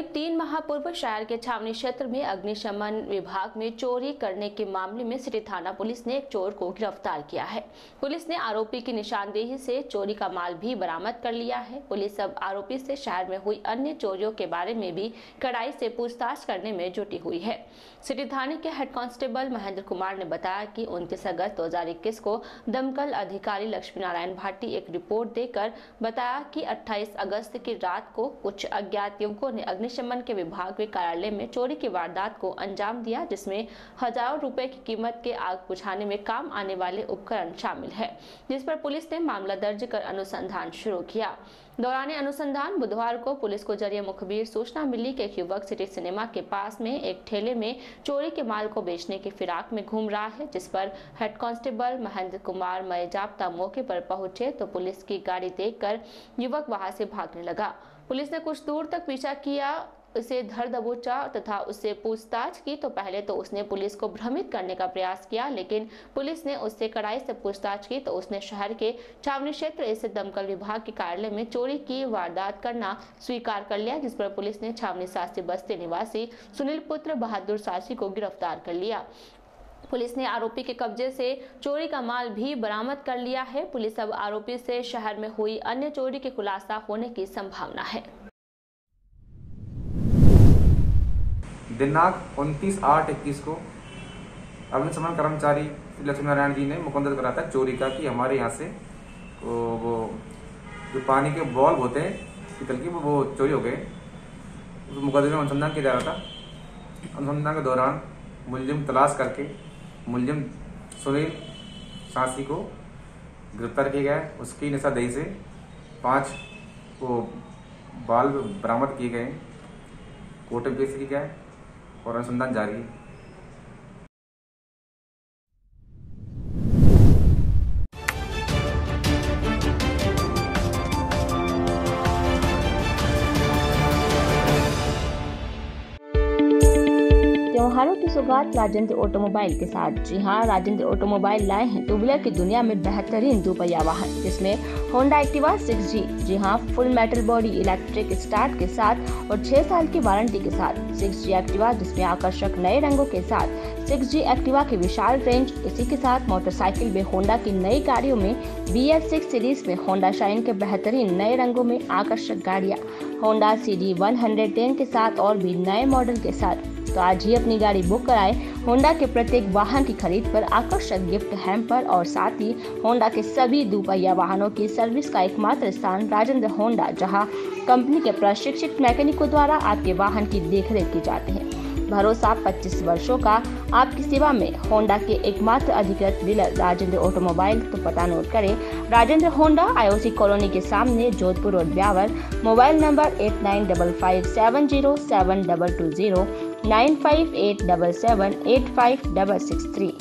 करीब 3 माह पूर्व शहर के छावनी क्षेत्र में अग्निशमन विभाग में चोरी करने के मामले में सिटी थाना पुलिस ने एक चोर को गिरफ्तार किया है। पुलिस ने आरोपी की निशानदेही से चोरी का माल भी बरामद कर लिया है। पुलिस अब आरोपी से शहर में हुई अन्य चोरियों के बारे में भी कड़ाई से पूछताछ करने में जुटी हुई है। सिटी थाने के हेड कांस्टेबल महेंद्र कुमार ने बताया कि 29 अगस्त 2021 को दमकल अधिकारी लक्ष्मी नारायण भाटी एक रिपोर्ट देकर बताया कि 28 अगस्त की रात को कुछ अज्ञात युवकों ने अग्निशमन के विभाग के कार्यालय में चोरी की वारदात को अंजाम दिया, जिसमें हजारों रुपए की कीमत के आग बुझाने में काम आने वाले उपकरण शामिल है, जिस पर पुलिस ने मामला दर्ज कर अनुसंधान शुरू किया। दौरान अनुसंधान बुधवार को पुलिस को जरिए मुखबिर सूचना मिली कि एक युवक सिटी सिनेमा के पास में एक ठेले में चोरी के माल को बेचने की फिराक में घूम रहा है, जिस पर हेड कांस्टेबल महेंद्र कुमार मयजाप्ता मौके पर पहुंचे तो पुलिस की गाड़ी देखकर युवक वहां से भागने लगा। पुलिस ने कुछ दूर तक पीछा किया, उसे धर दबोचा तथा उससे पूछताछ की तो पहले तो उसने पुलिस को भ्रमित करने का प्रयास किया, लेकिन पुलिस ने उससे कड़ाई से पूछताछ की तो उसने शहर के छावनी क्षेत्र स्थित दमकल विभाग के कार्यालय में चोरी की वारदात करना स्वीकार कर लिया, जिस पर पुलिस ने छावनी सासी बस्ती निवासी सुनील पुत्र बहादुर सासी को गिरफ्तार कर लिया। पुलिस ने आरोपी के कब्जे से चोरी का माल भी बरामद कर लिया है। पुलिस अब आरोपी से शहर में हुई अन्य चोरी के खुलासा होने की संभावना है। दिनांक 29/8/21 को अग्निशमन कर्मचारी लक्ष्मी नारायण जी ने मुकदमा करा था चोरी का कि हमारे यहाँ से वो जो पानी के बॉल्ब होते हैं पीतल की वो चोरी हो गए। उस मुकदमे में अनुसंधान किया जा रहा था। अनुसंधान के दौरान मुलजिम तलाश करके मुलजिम सुनील सासी को गिरफ्तार किया गया। उसकी निशानदेही से 5 वो बल्ब बरामद किए गए, कोर्ट में पेश किया गया और अनुसंधान जारी है। त्योहारों की सौगात राजेंद्र ऑटोमोबाइल के साथ। जी हां, राजेंद्र ऑटोमोबाइल लाए हैं टू व्हीलर की दुनिया में बेहतरीन दोपहिया वाहन, जिसमें होंडा एक्टिवा 6G। जी हां, full metal body electric start के साथ और 6 साल की वारंटी के साथ 6G एक्टिवा, जिसमें आकर्षक नए रंगों के साथ 6G एक्टिवा की विशाल रेंज। इसी के साथ मोटरसाइकिल में होंडा की नई गाड़ियों में BF6 सीरीज में होंडा शाइन के बेहतरीन नए रंगों में आकर्षक गाड़ियां, होंडा CD 110 के साथ और भी नए मॉडल के साथ। तो आज ही अपनी गाड़ी बुक कराएं। होंडा के प्रत्येक वाहन की खरीद पर आकर्षक गिफ्ट हैम्पर और साथ ही होंडा के सभी दोपहिया वाहनों की सर्विस का एकमात्र स्थान राजेंद्र होंडा, जहां कंपनी के प्रशिक्षित मैकेनिकों द्वारा आपके वाहन की देखरेख की जाती है। भरोसा 25 वर्षों का आपकी सेवा में होंडा के एकमात्र अधिकृत डीलर राजेंद्र ऑटोमोबाइल। तो पता नोट करें, राजेंद्र होंडा IOC कॉलोनी के सामने, Jodhpur road, Beawar. Mobile number 8955707220 95877 85663।